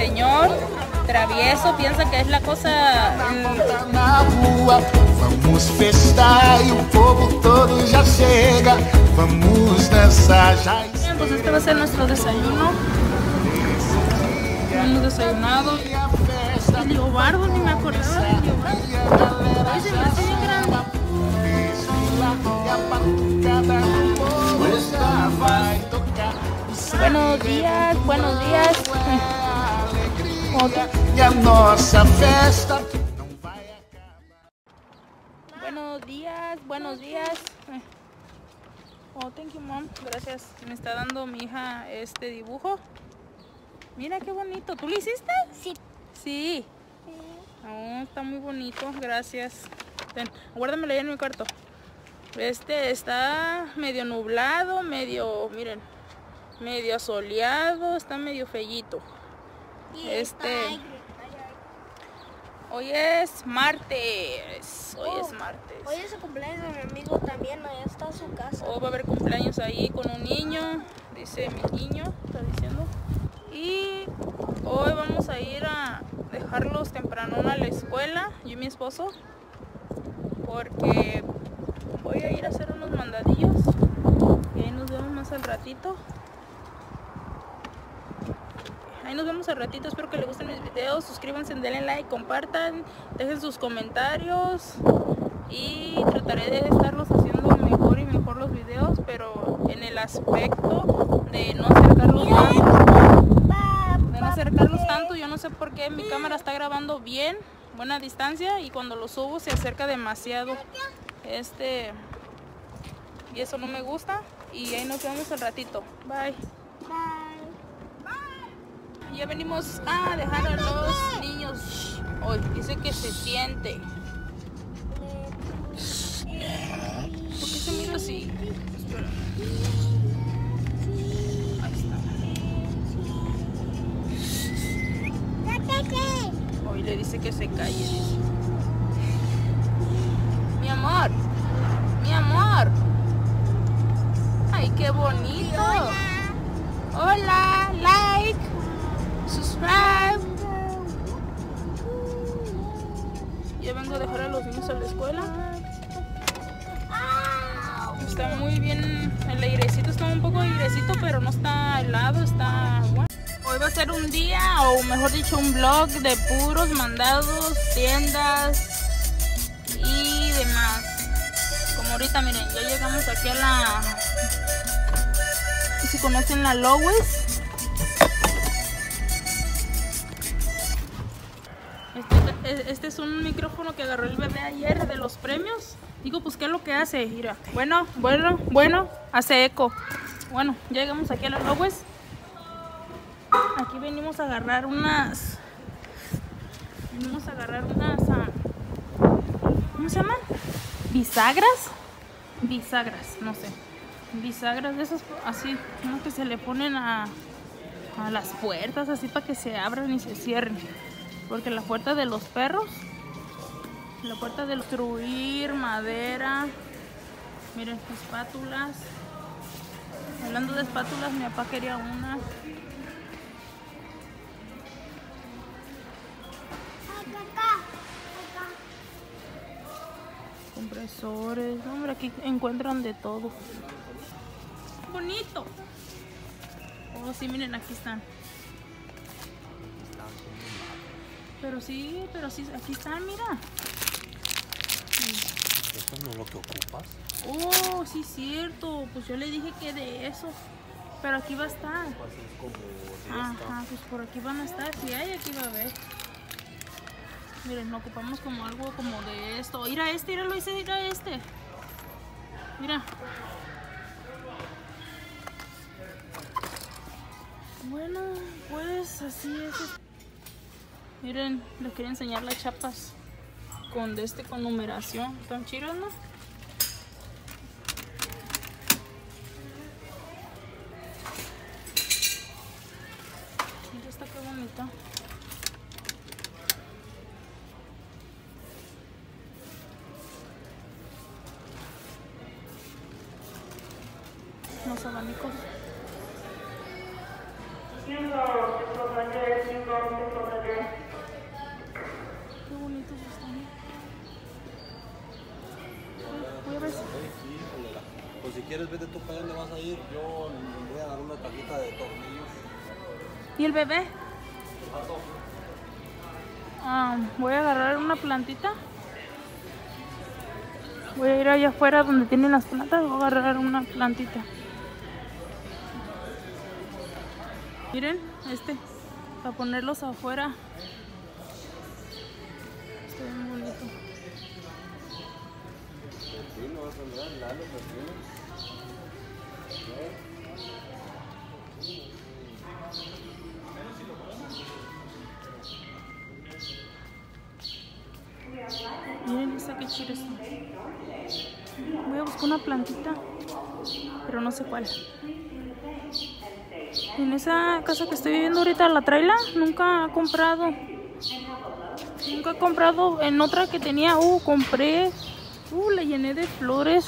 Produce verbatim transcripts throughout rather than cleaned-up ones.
señor travieso piensa que es la cosa... Vamos festar e o povo todo já chega. Vamos dançar já. Bien, pues este va a ser nuestro desayuno. Hemos desayunado. El Leobardo, ni me acordaba del Leobardo. Ay, se me hace bien grande. Buenos días, buenos días. Otra. E a nossa festa. Buenos días, buenos días. Oh, thank you, mom. Gracias. Me está dando mi hija este dibujo. Mira qué bonito. ¿Tú lo hiciste? Sí. Sí. Oh, está muy bonito. Gracias. Ten, guárdamelo ahí en mi cuarto. Este está medio nublado, medio, miren, medio soleado, está medio fellito. Este. Hoy es martes. Hoy Oh, es martes. Hoy es el cumpleaños de mi amigo también, allá está a su casa. Hoy va a haber cumpleaños ahí con un niño, dice mi niño, está diciendo. Y hoy vamos a ir a dejarlos temprano a la escuela, yo y mi esposo, porque voy a ir a hacer unos mandadillos y ahí nos vemos más al ratito. Ahí nos vemos al ratito, espero que les gusten mis videos, suscríbanse, denle like, compartan, dejen sus comentarios y trataré de estarlos haciendo mejor y mejor los videos, pero en el aspecto de no acercarlos tanto, de no acercarlos tanto, yo no sé por qué mi cámara está grabando bien, buena distancia, y cuando lo subo se acerca demasiado, este, y eso no me gusta, y ahí nos vemos al ratito, bye. Ya venimos a dejar a los niños. Hoy dice que se siente. ¿Por qué se mira así? Espera. Ahí está. Hoy le dice que se calle. Dice. Mi amor. Mi amor. Ay, qué bonito. Hola, like. Subscribe. Ya vengo a dejar a los niños a la escuela. Está muy bien, el airecito está un poco airecito, pero no está helado, está bueno. Hoy va a ser un día, o mejor dicho, un vlog de puros mandados, tiendas y demás. Como ahorita, miren, ya llegamos aquí a la... si conocen la Lowe's. Este, este es un micrófono que agarró el bebé ayer de los premios. Digo, pues, ¿qué es lo que hace? Mira, bueno, bueno, bueno, hace eco. Bueno, ya llegamos aquí a la Lowe's. Aquí venimos a agarrar unas... Venimos a agarrar unas... ¿Cómo se llaman? ¿Bisagras? Bisagras, no sé. Bisagras de esas así, como que se le ponen a, a las puertas, así para que se abran y se cierren. Porque la puerta de los perros, la puerta de destruir, madera, miren, espátulas. Hablando de espátulas, mi papá quería una. Compresores, hombre, aquí encuentran de todo. Bonito. Oh, sí, miren, aquí están. Pero sí, pero sí, aquí están, mira. ¿Eso no es lo que ocupas? Oh, sí, cierto. Pues yo le dije que de eso. Pero aquí va a estar. Ajá, pues por aquí van a estar. Si hay, aquí va a haber. Miren, nos ocupamos como algo como de esto. Mira este, mira lo hice, mira este. Mira. Bueno, pues así es. Miren, les quería enseñar las chapas con de este con numeración. ¿Están chidas, no? Mira esta qué bonita. Los abanicos. Qué bonitos están. Voy a ver si... Pues si quieres, vete tú para allá donde vas a ir. Yo voy a dar una cajita de tornillos. ¿Y el bebé? Ah, voy a agarrar una plantita. Voy a ir allá afuera donde tienen las plantas. Voy a agarrar una plantita. Miren, este, para ponerlos afuera. Está bien bonito. Pepino, vas a andar, Lalo, pepino. Miren esa que chida está. Voy a buscar una plantita, pero no sé cuál. En esa casa que estoy viviendo ahorita, la traila, nunca he comprado. Nunca he comprado. En otra que tenía, uh, compré. Uh, la llené de flores.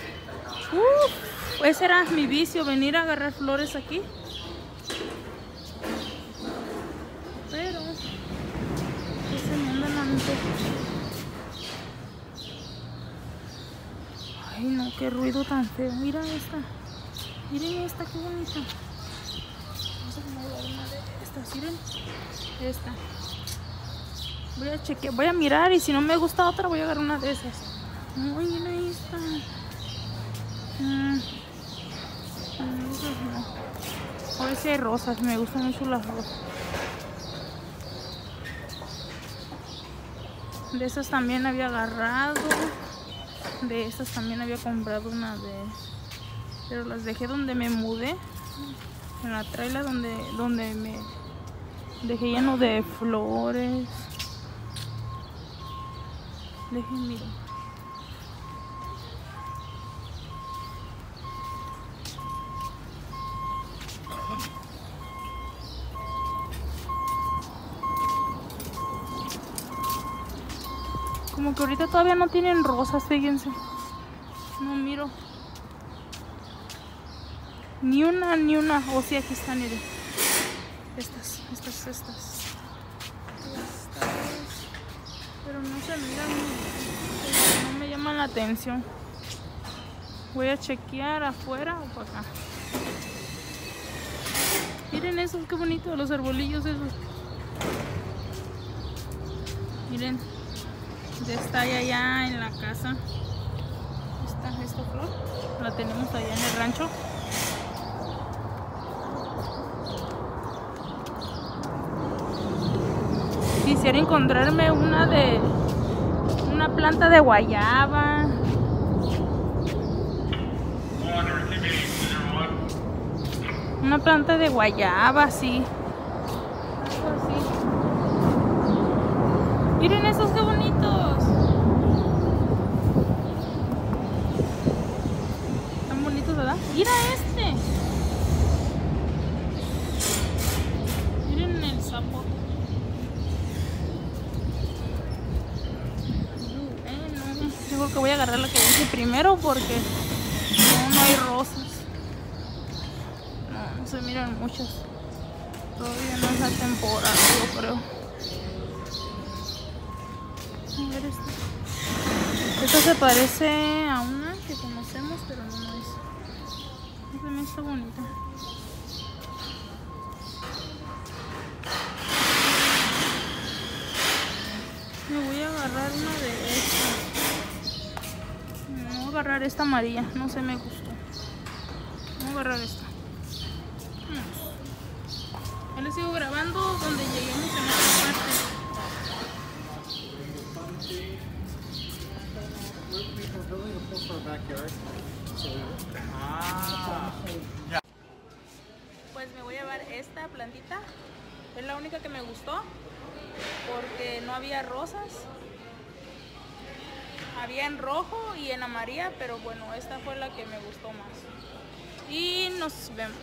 Uh, ese era mi vicio, venir a agarrar flores aquí. Pero ese me anda en la mente. Ay, no, qué ruido tan feo. Mira esta. Miren esta, qué bonita. Vamos a acomodar una de estas. Miren esta. Voy a chequear, voy a mirar y si no me gusta otra voy a agarrar una de esas. Ay, mira esta. Mm. Esas no. A ver si hay rosas, me gustan mucho las rosas. De esas también había agarrado. De esas también había comprado una de... Pero las dejé donde me mudé. En la traila donde, donde me dejé lleno de flores. Dejen mirar. Como que ahorita todavía no tienen rosas, fíjense. No miro. Ni una, ni una. O oh, sí, aquí están, miren. Estas, estas, estas. Estas. Pero no se miran. No me llaman la atención. Voy a chequear afuera o para acá. Miren esos, qué bonitos los arbolillos esos. Miren. Está allá, allá en la casa. Esta, esta flor la tenemos allá en el rancho. Quisiera encontrarme una de una planta de guayaba. Una planta de guayaba, así. Algo así. Miren esos, qué bonitos. Están bonitos, ¿verdad? Mira este. Miren el sapo. Eh, no. Yo creo que voy a agarrar la que dice primero porque no, no hay rosas. No, no se miran muchas. Todavía no es la temporada, yo creo. A ver esta. Esta se parece a una que conocemos, pero no, no es. Esta también está bonita. Me voy a agarrar una de estas. Me voy a agarrar esta amarilla, no se me gustó. Voy a agarrar esta. Yo les sigo grabando donde lleguemos en esta parte. Pues me voy a llevar esta plantita. Es la única que me gustó porque no había rosas. Había en rojo y en amarilla, pero bueno, esta fue la que me gustó más. Y nos vemos.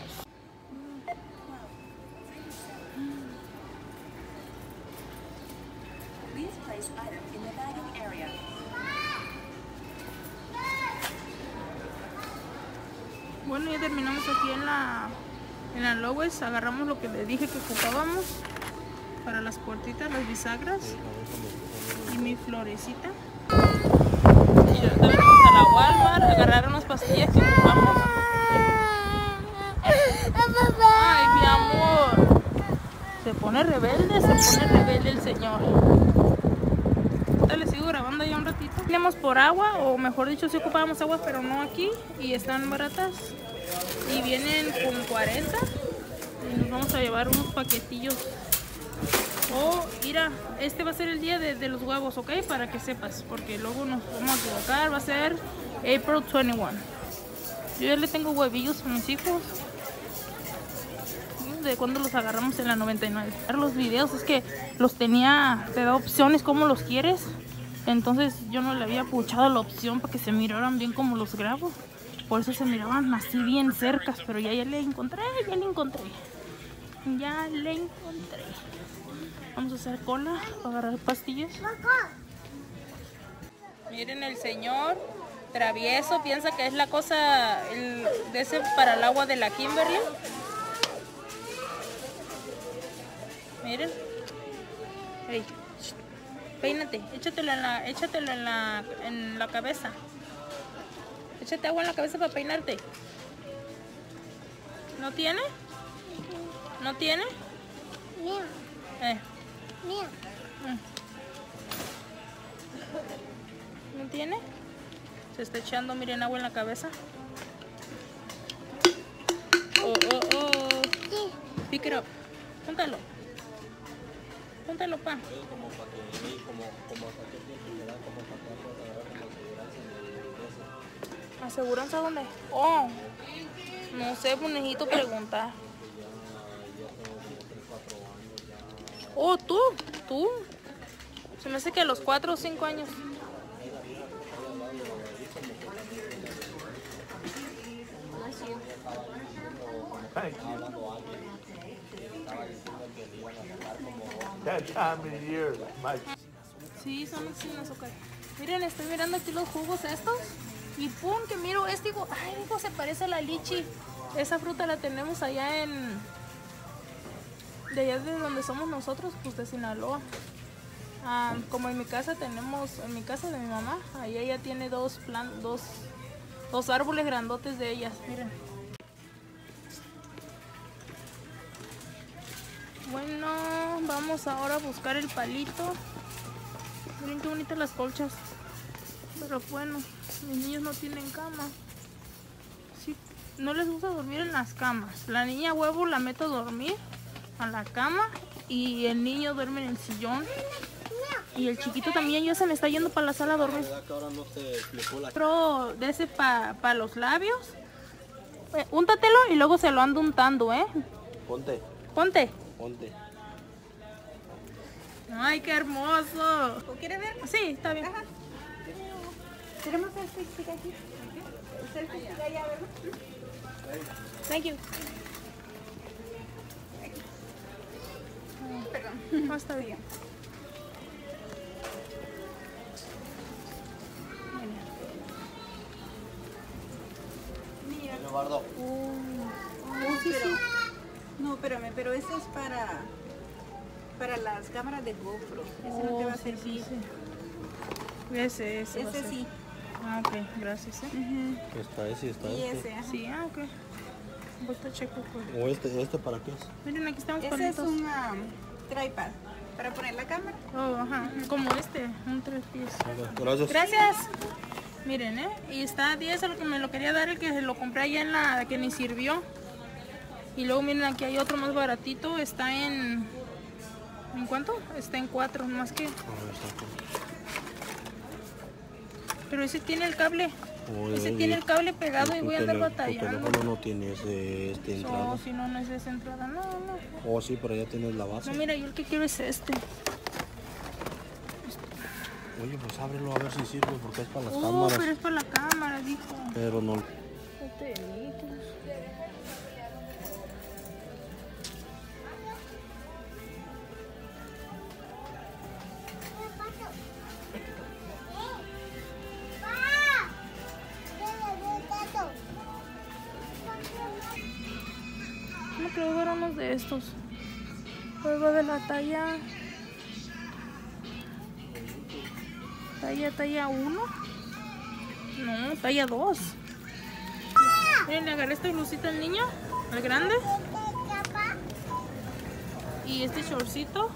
Bueno, ya terminamos aquí en la En la Lowe's agarramos lo que le dije que ocupábamos para las puertitas, las bisagras y mi florecita. Y ahorita venimos a la Walmart a agarrar unas pastillas que ocupamos. Ay, mi amor. Se pone rebelde, se pone rebelde el señor. Ahorita le sigo grabando ya un ratito. Tenemos por agua, o mejor dicho, sí ocupábamos agua, pero no aquí. Y están baratas. Y vienen con cuarenta. Y nos vamos a llevar unos paquetillos. Oh, mira, este va a ser el día de, de los huevos, ¿ok? Para que sepas, porque luego nos vamos a equivocar. Va a ser April veintiuno. Yo ya le tengo huevillos a mis hijos. De cuando los agarramos en la noventa y nueve. Los videos es que los tenía, te da opciones como los quieres. Entonces yo no le había puchado la opción para que se miraran bien como los grabo. Por eso se miraban así bien cercas. Pero ya, ya le encontré, ya le encontré. Ya le encontré. Vamos a hacer cola para agarrar pastillas. Miren, el señor travieso piensa que es la cosa el, de ese para el agua de la Kimberly. Miren. Hey, peínate, échatelo en la, échatelo en la, en la cabeza. Échate agua en la cabeza para peinarte. ¿No tiene? ¿No tiene? Mira, Eh. mira. ¿No tiene? Se está echando, miren, agua en la cabeza. Oh, oh, oh. Sí. Pick it up. Júntalo. Júntalo, pa. Como para que, como, como hasta qué tiempo le da, como para que pueda agarrar como aseguranza en el ¿Aseguranza dónde? Oh, no sé, pues necesito preguntar. Oh, tú, tú. Se me hace que a los cuatro o cinco años. That time of year, my Sí, son sin azúcar. Miren, estoy mirando aquí los jugos estos. Y pum, que miro este, digo, ay, digo, se parece a la lichi. Esa fruta la tenemos allá en... De allá de donde somos nosotros, pues de Sinaloa. Ah, como en mi casa tenemos, en mi casa de mi mamá, ahí ella tiene dos, plan, dos, dos árboles grandotes de ellas, miren. Bueno, vamos ahora a buscar el palito. Miren qué bonitas las colchas. Pero bueno, mis niños no tienen cama. Sí, no les gusta dormir en las camas. La niña huevo la meto a dormir a la cama y el niño duerme en el sillón. Y el chiquito también ya se me está yendo para la sala a dormir. ¿Verdad que ahora no se explicó la... Otro de ese para pa los labios. Eh, úntatelo y luego se lo ando untando, ¿eh? Ponte, Ponte. ponte. Ay, qué hermoso. ¿Quieres ver? Sí, está bien. Tenemos el stick aquí. El stick allá, ¿verdad? Thank you. Perdón. No, está bien. Mira. Eduardo. No, pero, no, espérame, pero eso es para para las cámaras de GoPro. Ese no te va a Oh, sí, servir. sí, sí. Ese, ese. va a Ese ser. sí. Ah, ok, gracias. ¿eh? Ujú. Está ese y está Y este. ese, ajá. Sí, ah, ok. Voy a checar. Pues. ¿O este, este para qué es? Miren, aquí estamos Ese es palitos. un um, tripod para poner la cámara. Oh, ajá, como este, un tres pies. Gracias. Gracias. Miren, ¿eh? Y está a diez, a lo que me lo quería dar, el que lo compré allá en la que ni sirvió. Y luego miren, aquí hay otro más baratito, está en... ¿En cuánto? Está en cuatro, más que... Pero ese tiene el cable. Ese tiene el cable pegado y voy a andar batallando. Tu teléfono no tiene ese, este entrada. No, si no, no es esa entrada. No, no. Oh, sí, pero ya tienes la base. No, mira, yo el que quiero es este. Oye, pues ábrelo a ver si sirve, porque es para las Oh, cámaras. pero es para la cámara, dijo. Pero no. Este delitos. creo que eran unos de estos. Luego de la talla... Talla, talla uno. No, talla dos. Miren, le agarré esta blusita al niño, al grande. Y este shortcito.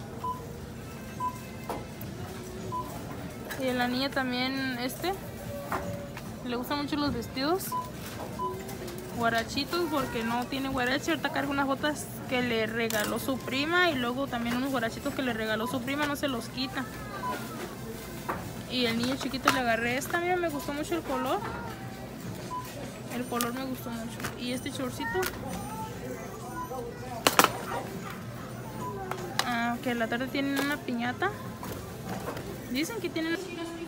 Y a la niña también este. Le gustan mucho los vestidos. Guarachitos porque no tiene guarache. Ahorita carga unas botas que le regaló su prima. Y luego también unos guarachitos que le regaló su prima. No se los quita. Y el niño chiquito le agarré esta. Mira, me gustó mucho el color. El color me gustó mucho. Y este shortcito. Ah, que a la tarde tienen una piñata. Dicen que tienen...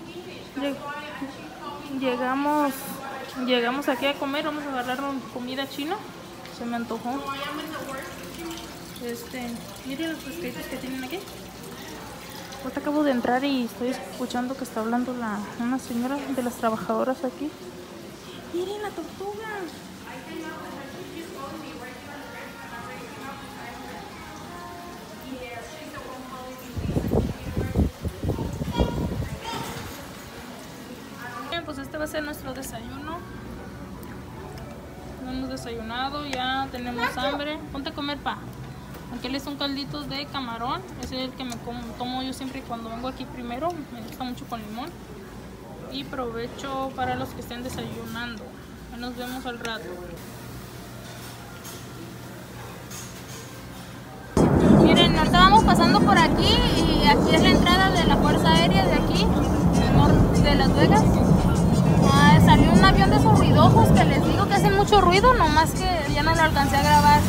Llegamos... Llegamos aquí a comer. Vamos a agarrar comida china. Se me antojó. Este... Miren los pescaditos que tienen aquí. Ahorita acabo de entrar y estoy escuchando que está hablando la, una señora de las trabajadoras aquí. Miren la tortuga. Bien, pues este va a ser nuestro desayuno. No hemos desayunado, ya tenemos hambre. Ponte a comer, pa. Aquí son calditos de camarón. Ese es el que me como, tomo yo siempre cuando vengo aquí primero. Me gusta mucho con limón. Y provecho para los que estén desayunando. Nos vemos al rato. Miren, ahorita vamos pasando por aquí. Y aquí es la entrada de la Fuerza Aérea de aquí, de Las Vegas. Ah, salió un avión de esos ruidosos que les digo que hacen mucho ruido. Nomás que ya no lo alcancé a grabar.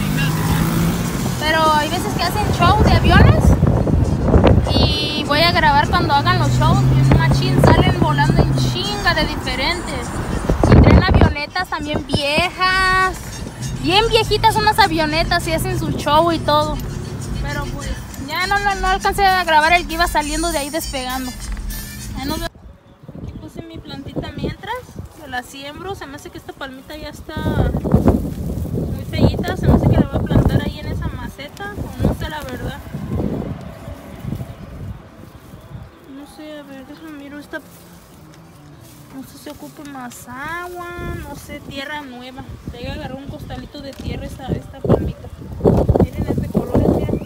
Pero hay veces que hacen show de aviones y voy a grabar cuando hagan los shows. Y machín, salen volando en chinga de diferentes. Y traen avionetas también viejas, bien viejitas unas avionetas y hacen su show y todo. Pero pues ya no, no, no alcancé a grabar el que iba saliendo de ahí despegando. Ahí nos vemos. Aquí puse mi plantita mientras la siembro. Se me hace que esta palmita ya está muy feíta. Se me hace que la voy a plantar ahí en esa maceta, o no sé la verdad. No sé, a ver, déjame miro esta. No sé si ocupa más agua, no sé, tierra nueva. Voy a agarrar un costalito de tierra esta, esta palmita. Miren este color, miren.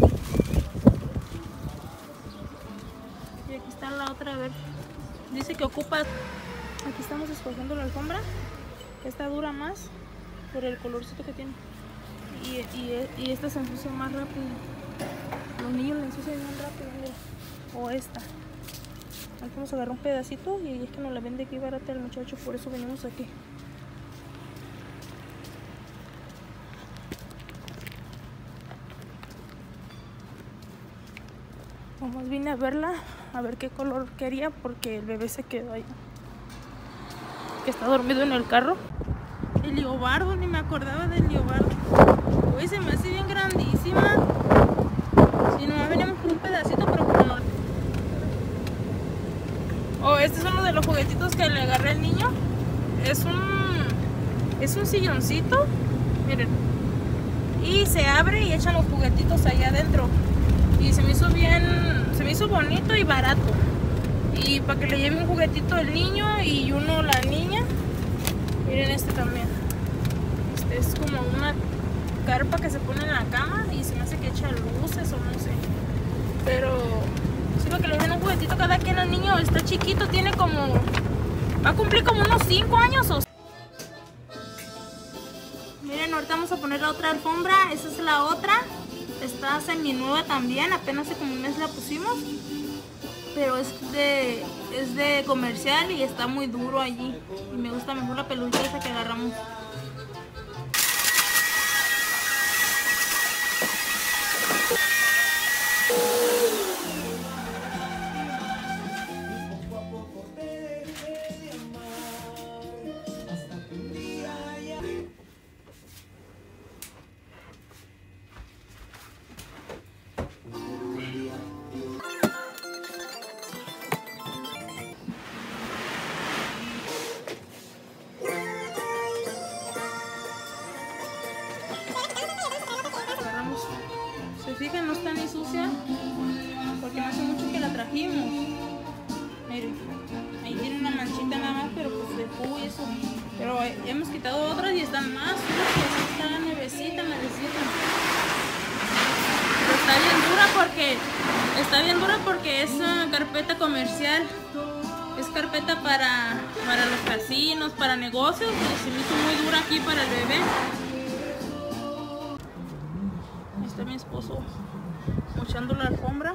Y aquí está la otra, a ver. Dice que ocupa. Aquí estamos escogiendo la alfombra, que esta dura más por el colorcito que tiene. Y, y, y esta se ensucia más rápido. Los niños la ensucian bien rápido, mira. O esta. Aquí vamos a agarrar un pedacito y es que nos la vende aquí barata el muchacho, por eso venimos aquí. Nomás vine a verla, a ver qué color quería, porque el bebé se quedó ahí. Que está dormido en el carro. El leopardo, ni me acordaba del leopardo. Uy, se me hace bien grandísima. Si nomás veníamos por un pedacito, pero como no. Oh, este es uno de los juguetitos que le agarré al niño. Es un es un silloncito. Miren. Y se abre y echan los juguetitos allá adentro. Y se me hizo bien, se me hizo bonito y barato. Y para que le lleve un juguetito el niño y uno la niña. Miren este también. Este es como una carpa que se pone en la cama y se me hace que echa luces o no sé. Pero sí, para que le den un juguetito cada quien al niño. Está chiquito, tiene como... va a cumplir como unos cinco años o... Miren, ahorita vamos a poner la otra alfombra. Esa es la otra. Está semi-nueva también. Apenas hace como un mes la pusimos. Pero es de, es de comercial y está muy duro allí. Y me gusta mejor la pelucha esa que agarramos. fijan, no está ni sucia porque no hace mucho que la trajimos. Miren, ahí tiene una manchita nada más, pero pues de pus y eso. Pero eh, hemos quitado otras y están más sucias. Está nuevecita, nuevecita. Pero está bien dura porque está bien dura porque es uh, carpeta comercial. Es carpeta para, para los casinos, para negocios. Y se me hizo muy dura aquí para el bebé. Ahí está mi esposo mochando la alfombra.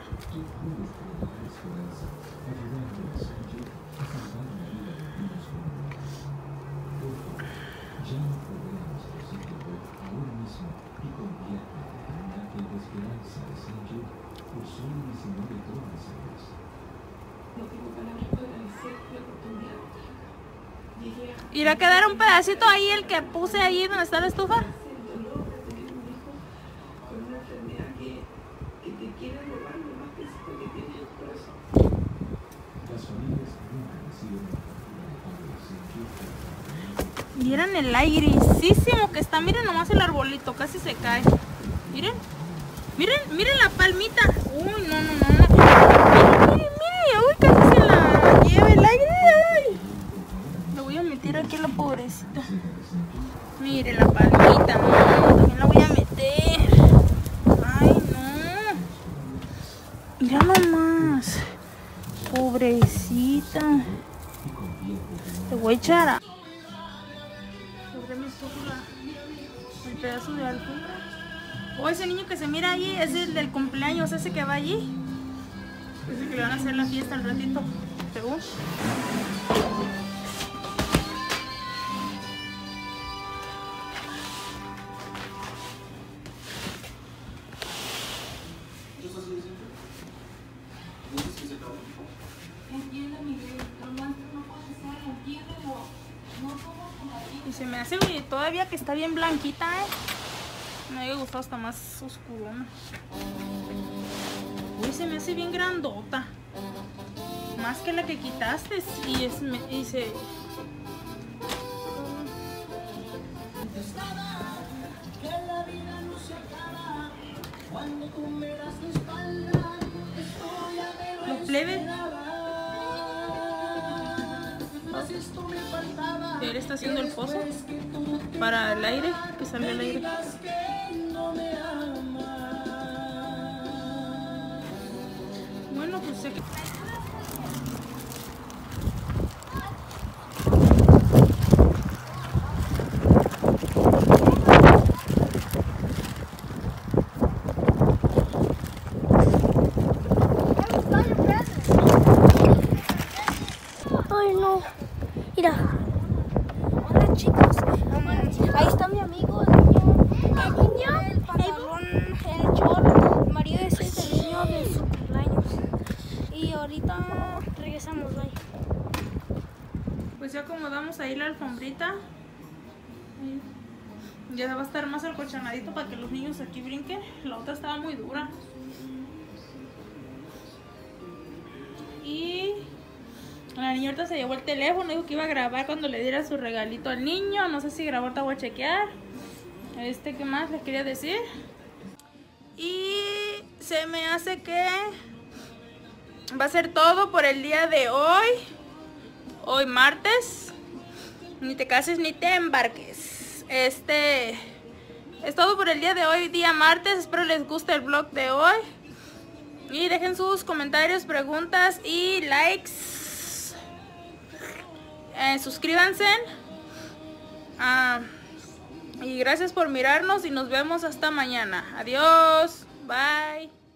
¿Irá a quedar un pedacito ahí el que puse ahí donde está la estufa? Miren el airecísimo que está, miren nomás el arbolito, casi se cae. Miren, miren, miren la palmita. Uy, no, no, no, no. Miren, miren, miren, uy, casi se la lleva el aire. Ay. Lo voy a meter aquí a la pobrecita. Miren la palmita, no, también la voy a meter. Ay, no. Mira nomás. Pobrecita. Te voy a echar a... el pedazo de alfombra. O ese niño que se mira allí es el del cumpleaños, ese que va allí. Ese que le van a hacer la fiesta al ratito, según. Y se me hace todavía que está bien blanquita, eh. Me había gustado hasta más oscurona. Uy, se me hace bien grandota. Más que la que quitaste. Y, es, me, y se... Los plebes. Él está haciendo el pozo para el aire, que salga el aire. Bueno, pues sé que... Ay, no. Mira. Hola, chicos. Ahí está mi amigo, el niño. El niño, el pantalón, el chorro. El marido ese es el niño de su cumpleaños. Y ahorita regresamos, bye. Pues ya acomodamos ahí la alfombrita. Ya va a estar más acolchonadito para que los niños aquí brinquen. La otra estaba muy dura. Y la niña ahorita se llevó el teléfono, dijo que iba a grabar cuando le diera su regalito al niño. No sé si grabó, ahorita voy a chequear. Este, ¿qué más les quería decir? Y se me hace que va a ser todo por el día de hoy. Hoy martes. Ni te cases ni te embarques. Este es todo por el día de hoy, día martes. Espero les guste el vlog de hoy. Y dejen sus comentarios, preguntas y likes. Eh, suscríbanse. Ah, y gracias por mirarnos y nos vemos hasta mañana. Adiós. Bye.